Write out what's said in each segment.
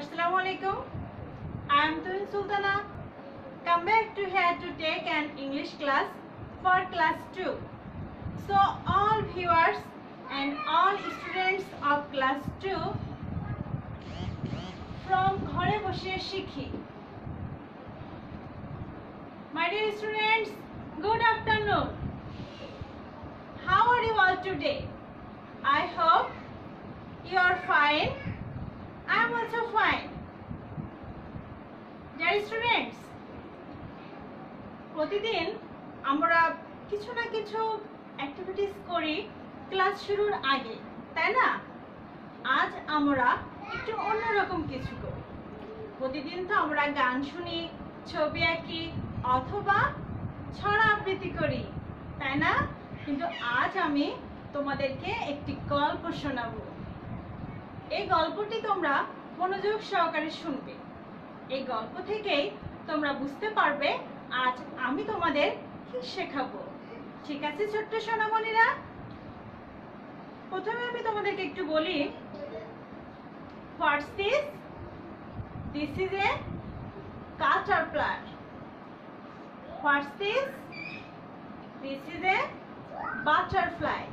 Assalamualaikum. I am Tuhin Sultana. Come back to here to take an English class for class 2. So all viewers and all students of class 2 from Ghore Boshe Shikhi. My dear students, good afternoon. How are you all today? I hope you are fine. I am also fine. Dear students, প্রতিদিন আমরা কিছু না কিছু activities করি class শুরুর আগে, তাই না? আজ আমরা একটু অন্যরকম কিছু করি। প্রতিদিন তো আমরা গান শুনি, ছবি আঁকি অথবা ছড়া আবৃত্তি করি, তাই না? কিন্তু আজ আমি তোমাদেরকে একটি গল্প শোনাবো। এই গল্পটি তোমরা মনোযোগ সহকারে শুনবে। এই গল্প থেকেই তোমরা বুঝতে পারবে আজ আমি তোমাদের কি শেখাবো। ঠিক আছে ছোট্ট সোনামণিরা? প্রথমে আমি তোমাদেরকে একটু বলি, what's this? This is a caterpillar. What's this? This is a butterfly.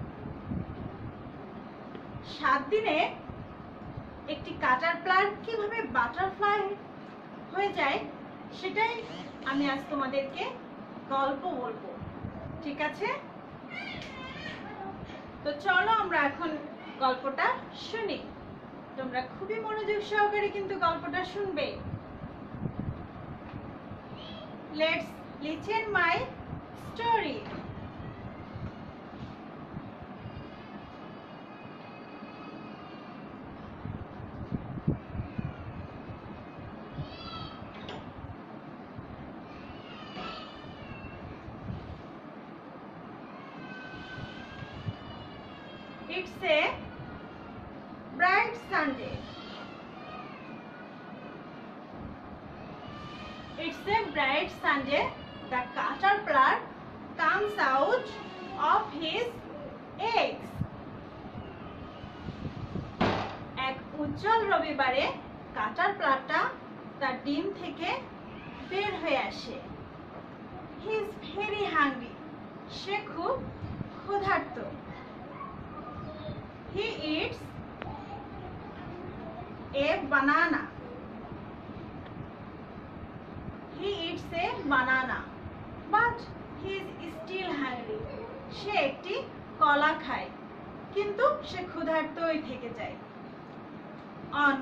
7 দিনে একটি caterpillar কিভাবে বাটারফ্লাই হয়ে যায় সেটাই আমি আজ তোমাদেরকে গল্প বলবো। ঠিক আছে? তো চলো আমরা এখন গল্পটা শুনি। তোমরা খুবই মনোযোগ সহকারে কিন্তু গল্পটা শুনবে। Let's listen my story. It's a bright Sunday. It's a bright Sunday. The caterpillar comes out of his eggs. এক উজ্জ্বল রবিবারে caterpillarটা তার ডিম থেকে বের হয়ে আসে। He is very hungry. সে খুব ক্ষুধার্ত। He eats a banana. He eats a banana, but he is still hungry. সে একটি কলা খায়, কিন্তু সে ক্ষুধার্তই থেকে যায়। On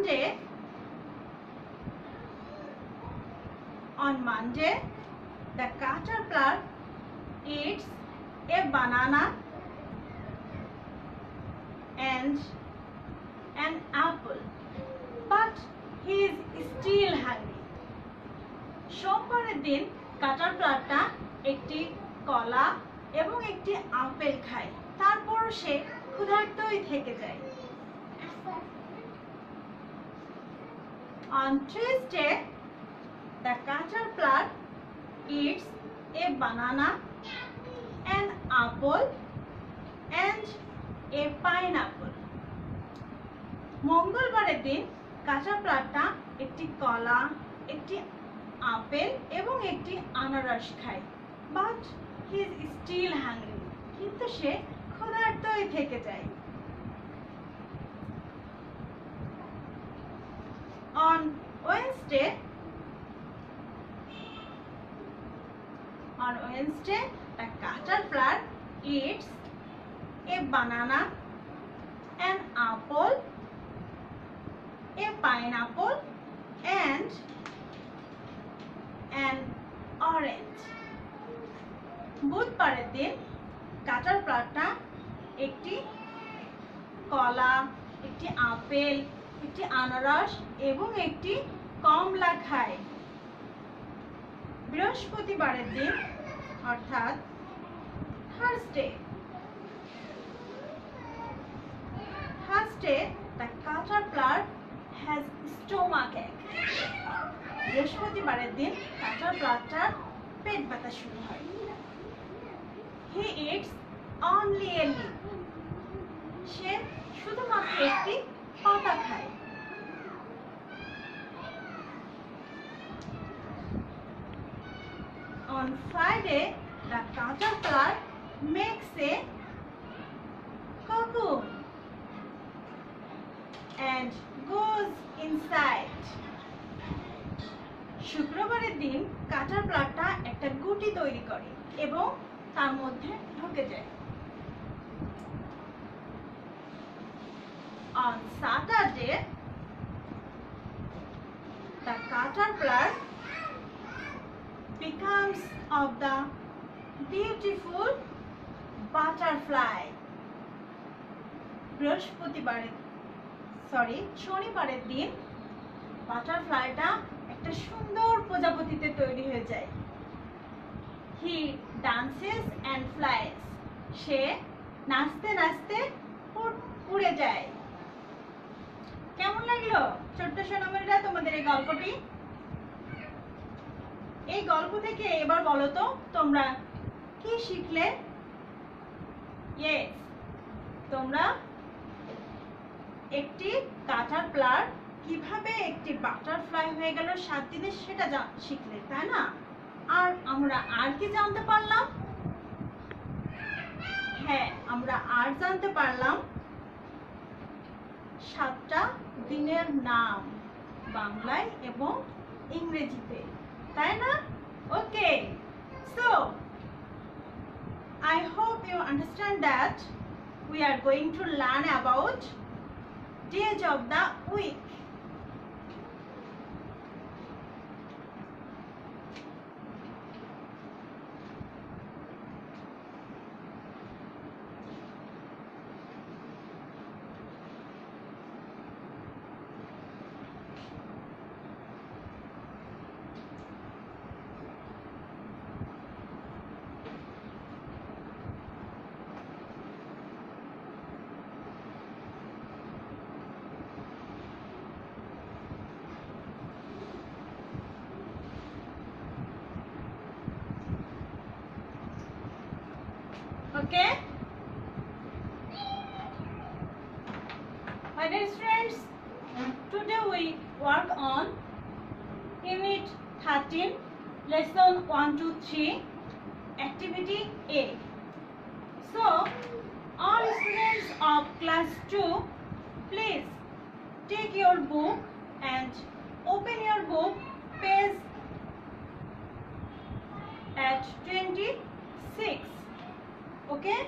Monday, the caterpillar eats a banana and an apple, but he is still hungry. সোমবারের দিন caterpillarটা একটি কলা এবং একটি আপেল খায়, তারপর সে ক্ষুধার্তই থেকে যায়। On Tuesday, the caterpillar eats a banana, an apple, and a pineapple. মঙ্গলবারের দিন caterpillarটা একটি কলা, একটি আপেল এবং একটি আনারস খায়, but he is still hungry. কিন্তু সে ক্ষুধার্তই থেকে যায়। On Wednesday, the caterpillar eats a banana, an apple, a pineapple, and an orange. বুধবারের দিন caterpillarটা একটি কলা, একটি আপেল, একটি আনারস এবং একটি কমলা খায়। বৃহস্পতিবারের দিন অর্থাৎ Thursday, the caterpillar has stomachache. বৃহস্পতিবারের দিন caterpillarটার পেট ব্যথা শুরু হয়। He eats only a leaf. সে শুধুমাত্র একটি পাতা খায়। day the caterpillar makes a cocoon and goes inside. শুক্রবারের দিন caterpillarটা একটা গুটি তৈরি করে এবং তার মধ্যে ঢুকে যায়। On Saturday the caterpillar becomes of the beautiful butterfly. শনিবারের দিন বাটারফ্লাইটা একটা সুন্দর প্রজাপতিতে তৈরি হয়ে যায়। He dances and flies. সে নাচতে নাচতে উড়ে যায়। কেমন লাগলো ছোট্ট সোনামণিরা তোমাদের এই গল্পটি? এই গল্প থেকে এবার বলো তো তোমরা কি শিখলে? ইয়েস, তোমরা একটি caterpillar কিভাবে একটি বাটারফ্লাই হয়ে গেল 7 দিনে সেটা শিখলে, তাই না? আর আমরা আর কি জানতে পারলাম? হ্যাঁ, আমরা আর জানতে পারলাম 7টা দিনের নাম বাংলায় এবং ইংরেজিতে, তাই না? ওকে, so I hope you understand that we are going to learn about days of the week. Okay, my dear friends, today we work on unit 13, lesson 1 to 3, activity A. So all students of class 2, please take your book and open your book page at 26. Okay,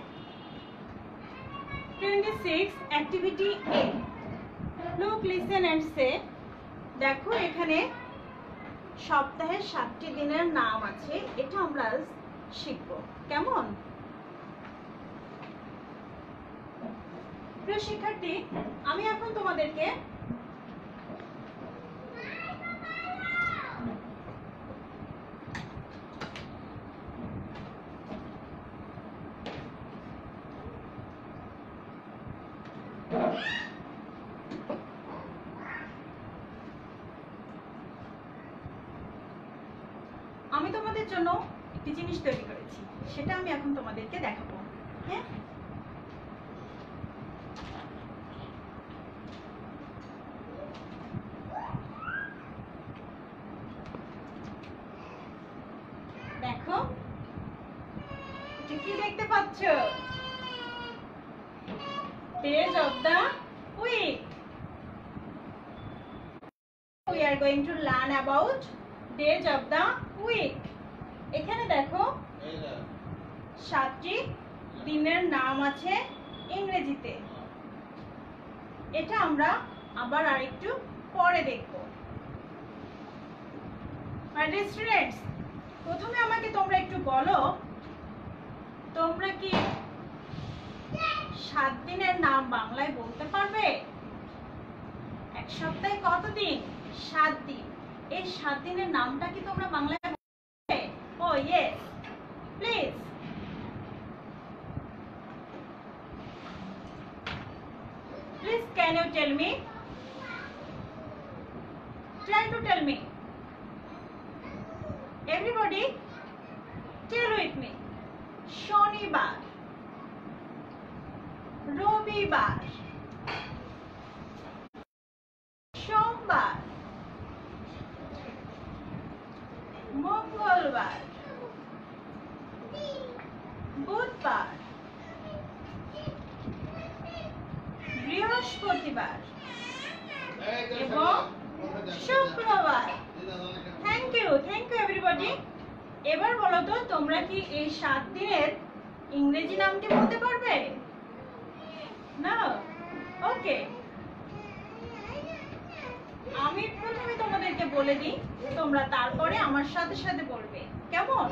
26, activity A. Look, listen and say. দেখো এখানে সপ্তাহের 7টি দিনের নাম আছে, এটা আমরা শিখব। কেমন? প্রিয় শিক্ষার্থী, আমি এখন তোমাদেরকে জন্য একটি জিনিস তৈরি করেছি, সেটা আমি এখন তোমাদেরকে দেখাবো। হ্যাঁ, দেখো কি দেখতে পাচ্ছ? Days of the week. We are going to learn about days of the week. এখানে দেখো 7টি দিনের নাম আছে ইংরেজিতে। এটা আমরা আবার আরেকটু পরে দেখব। My dear students, প্রথমে আমাকে তোমরা একটু বলো, তোমরা কি 7 দিনের নাম বাংলায় বলতে পারবে? এক সপ্তাহে কত দিন? 7 দিন। এই 7 দিনের নামটা কি তোমরা বাংলায় বলতে? Oh yes, please. Please can you tell me? Try to tell me. Everybody tell with me. শনিবার, রবিবার, সোমবার, মঙ্গলবার, বৃহস্পতিবার এবং শুক্রবার। Thank you everybody. এবার বলো তো তোমরা কি এই 7 দিনের ইংরেজি নামটি বলতে পারবে? না? ওকে, আমি প্রথমে তোমাদেরকে বলে দিই, তোমরা তারপরে আমার সাথে সাথে বলবে, কেমন?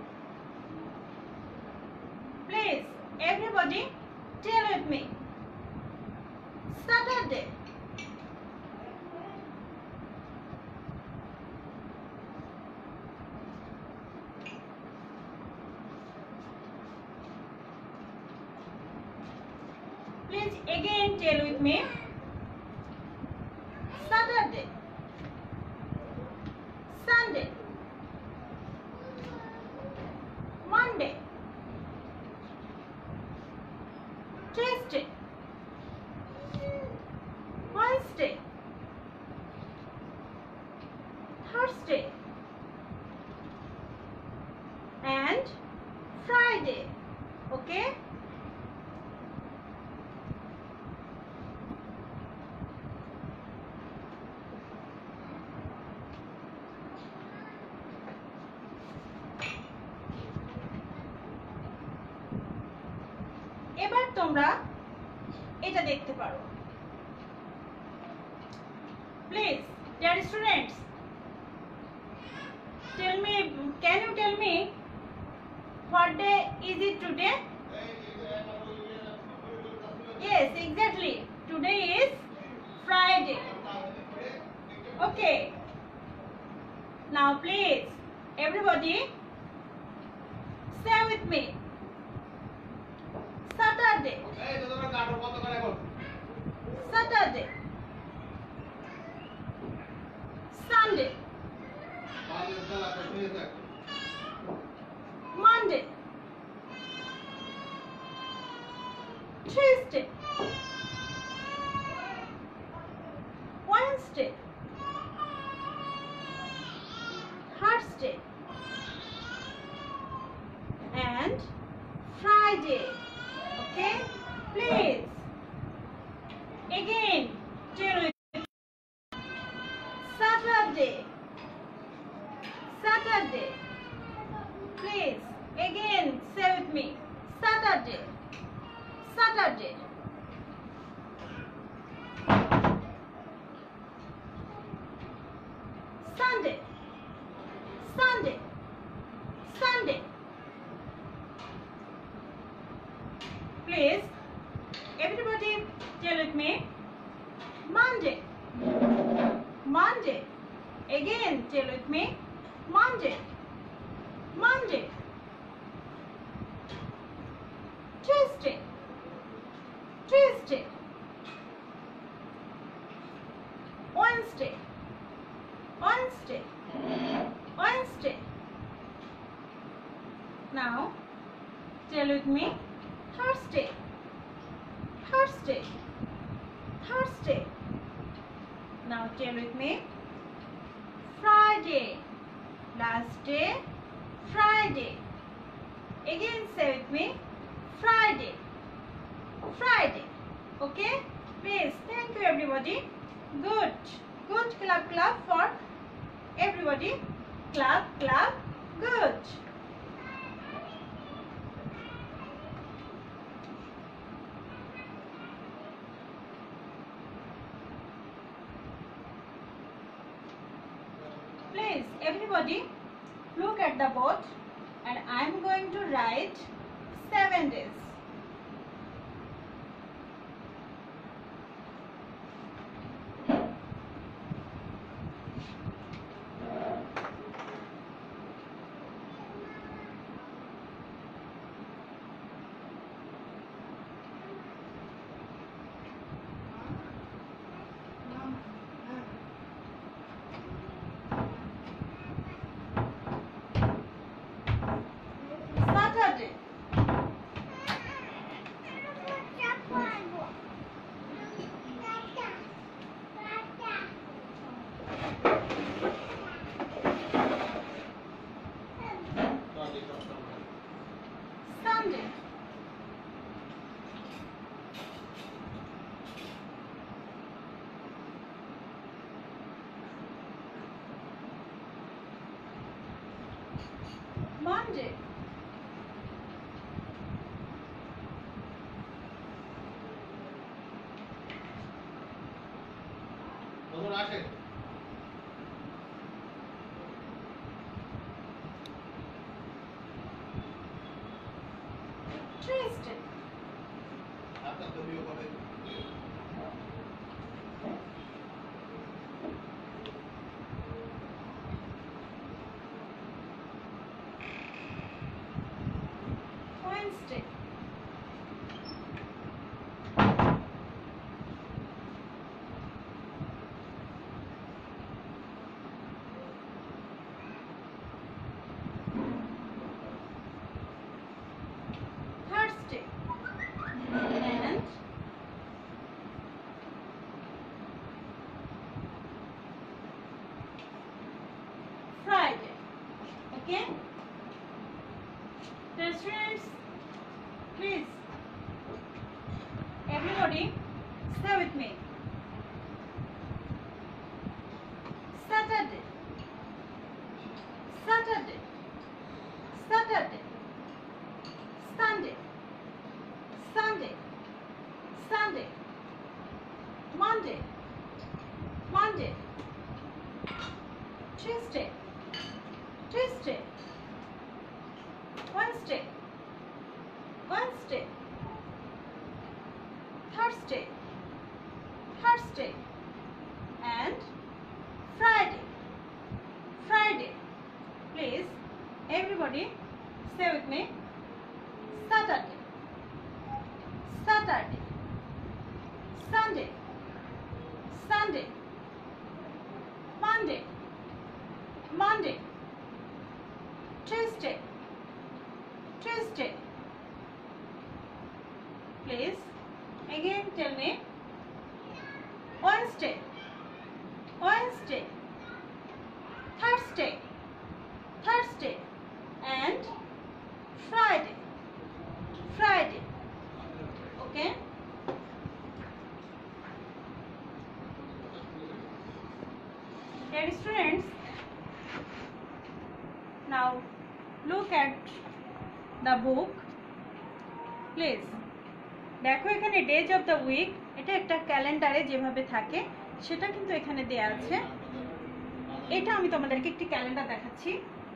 Please everybody tell with me. Saturday, please again tell with me. Saturday, Sunday, Monday, Tuesday, Wednesday, Thursday and Friday. Okay? এবার তোমরা এটা দেখতে পারো। Please dear students, can you tell me what day is it today? Yes, exactly, today is Friday. Okay, now please everybody say with me. Saturday, Saturday, Sunday, Monday, Tuesday, Wednesday, Thursday and Friday. Okay, please again tell me. Saturday, Saturday, please again say with me. Saturday, Saturday, Sunday, Sunday, Sunday. Please everybody tell with me. Monday, Monday, again tell with me. Monday, Monday, Tuesday, Tuesday, Wednesday, Wednesday, Wednesday. Now tell with me. Thursday, Thursday, Thursday. Now tell with me. Friday, last day, Friday. Again say with me. Friday, Friday. Okay, please thank you everybody. Good, good, clap clap for everybody. Clap clap. Good. Please everybody look at the board and I am going to write 7 days. Saturday, Tuesday. Wednesday. Thursday. And Friday. Okay? So students, please, everybody, stay with me. Saturday, Saturday, Saturday, Sunday, Sunday, Sunday, Monday, Monday, Tuesday, Tuesday, Wednesday, Wednesday, Thursday, Thursday, and Friday, Friday. Please, everybody, stay with me. Saturday, Saturday, Sunday, Sunday, Monday, Monday, Tuesday, Tuesday. Please, again tell me. Wednesday, Wednesday, Thursday, Thursday, and Friday, Friday. Okay? Dear students, now look at the book. Please, দেখো এখানে days of the week, এটা একটা ক্যালেন্ডারে যেভাবে থাকে সেটা কিন্তু এখানে দেয়া আছে। এটা আমি তোমাদেরকে একটি ক্যালেন্ডার দেখাচ্ছি।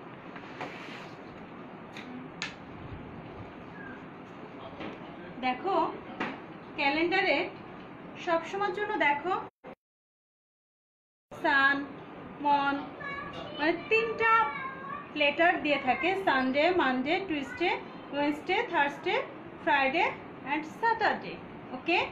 দেখো ক্যালেন্ডারে সবসময়ের জন্য দেখো সান, মন, মানে তিনটা লেটার দিয়ে থাকে। Sunday, Monday, Tuesday, Wednesday, Thursday, Friday and Saturday. Okay?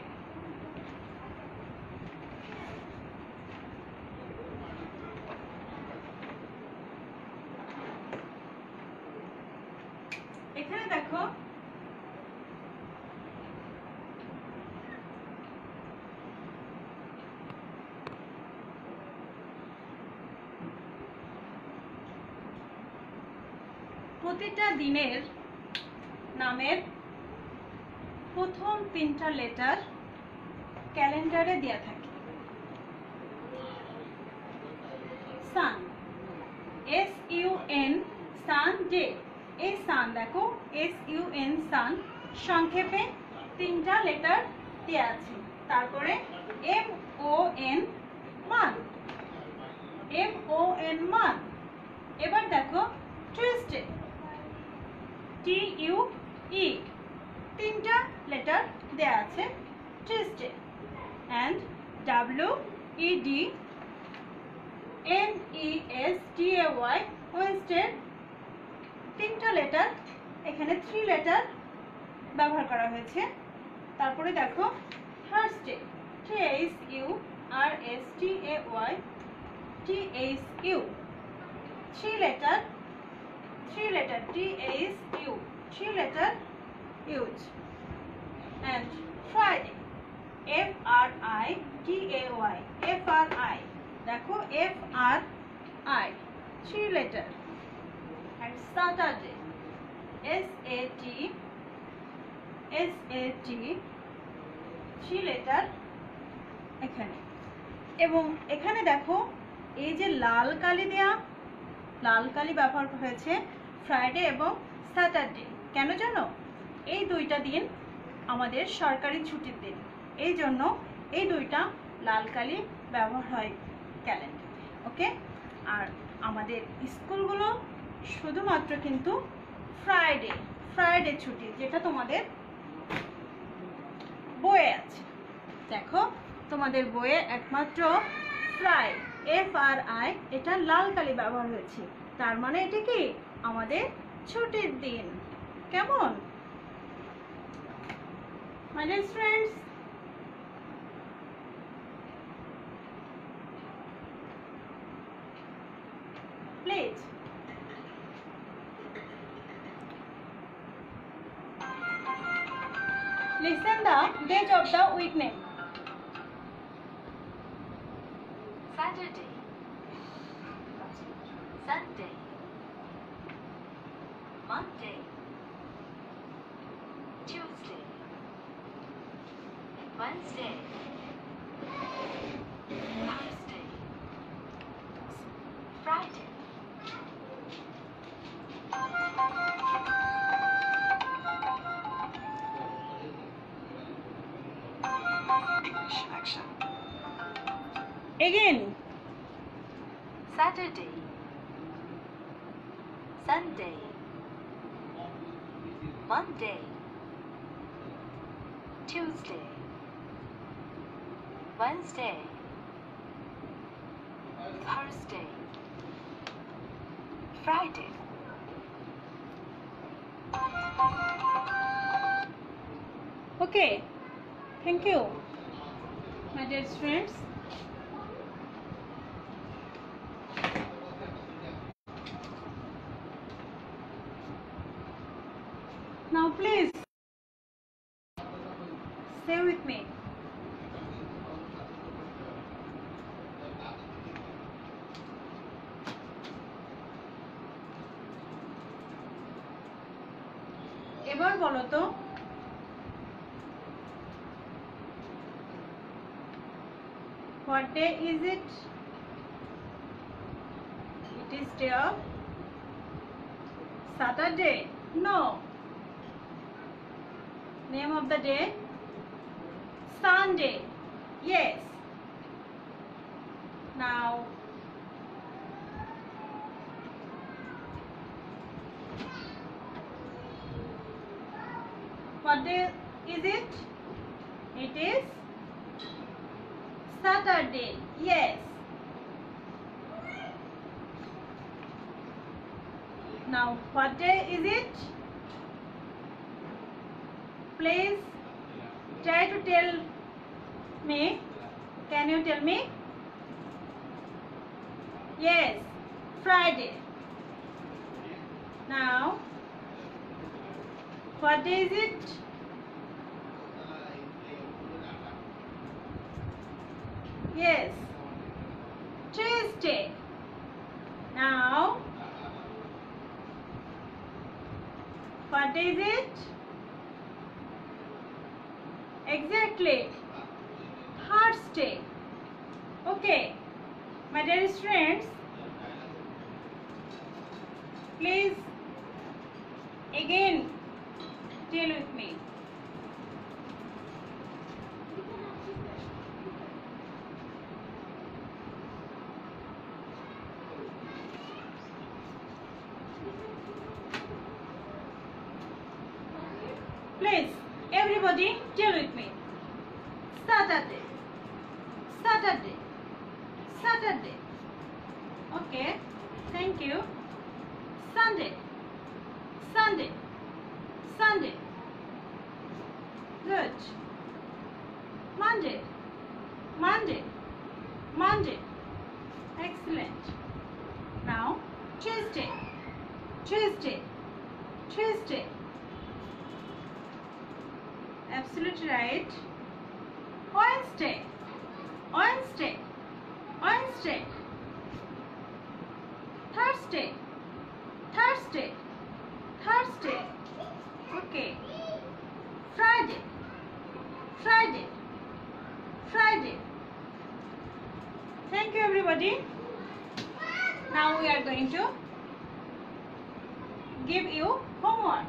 এখানে দেখো প্রতিটা দিনের নামের প্রথম তিনটা লেটার ক্যালেন্ডারে দেয়া থাকে। Sun, SUN, Sunday. এই সান দেখো SUN, সান, সংক্ষেপে তিনটা লেটার দেয়া আছে। তারপরে MON, মান, MON, মান। এবার দেখো টিউসডে, TUE, তিনটা লেটার দেয়া আছে টিউসডে। অ্যান্ড WEDNESDAY, ওয়েডনেসডে, তিনটা লেটার, এখানে 3 লেটার ব্যবহার করা হয়েছে। তারপরে দেখো Thursday, THURSDAY, THU, 3 letter, 3 letter, THU, 3 letter use. And Friday, FRIDAY, FRI, দেখো FRI, 3 letter. And Saturday, SAT, 3 letter এখানে। এবং এখানে দেখো এই যে লাল কালি দেয়া, লাল কালি ব্যবহার হয়েছে ফ্রাইডে এবং স্যাটারডে। কেন জানো? এই দুইটা দিন আমাদের সরকারি ছুটির দিন, এই জন্য এই দুইটা লাল কালি ব্যবহার হয় ক্যালেন্ডারে। ওকে, আর আমাদের স্কুলগুলো শুধুমাত্র কিন্তু ফ্রাইডে ছুটি, যেটা তোমাদের বইয়ে আছে। দেখো তোমাদের বইয়ে একমাত্র FRI এটা লাল কালি ব্যবহার হয়েছে, তার মানে এটা কি আমাদের ছুটির দিন। কেমন my dear friends? Please listen the days of the week name. Saturday, Sunday, Monday, Tuesday, Wednesday, Thursday, Friday. English action. Again. Saturday, Sunday, Monday, Tuesday, Wednesday, Thursday, Friday. Okay, thank you my dear friends. Now please stay with me. এবার বলো তো what day is it? It is day of Saturday. No. Name of the day? Sunday. Yes. Now what day is it? It is Saturday. Yes. Now what day is it? Please try to tell me. Can you tell me? Yes, Friday. Now what day is it? Yes, Tuesday. Now what day is it? Exactly, Thursday. Okay, my dear friends, please again tell with me. Please, everybody tell with me. Saturday, Saturday, Saturday. Okay, thank you. Sunday, Sunday, Sunday. Good. Monday, Monday, Monday. Excellent. Now Tuesday, Tuesday, Tuesday. Absolutely right. Wednesday, Wednesday, Wednesday. Thursday, Thursday, Thursday. Okay. Friday, Friday, Friday. Thank you everybody. Now we are going to give you homework.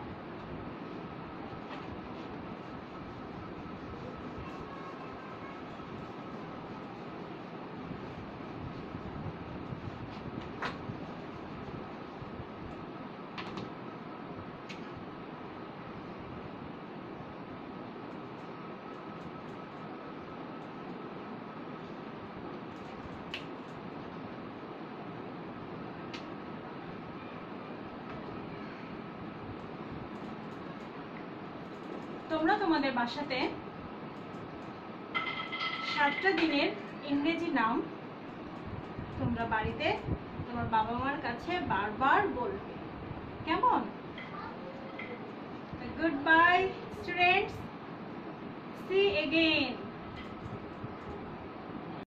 তোমরা তোমাদের বাসাতে 7টা দিনের ইংরেজি নাম তোমরা বাড়িতে তোমার বাবা মার কাছে বারবার বলবে, কেমন? Goodbye, students. See you again.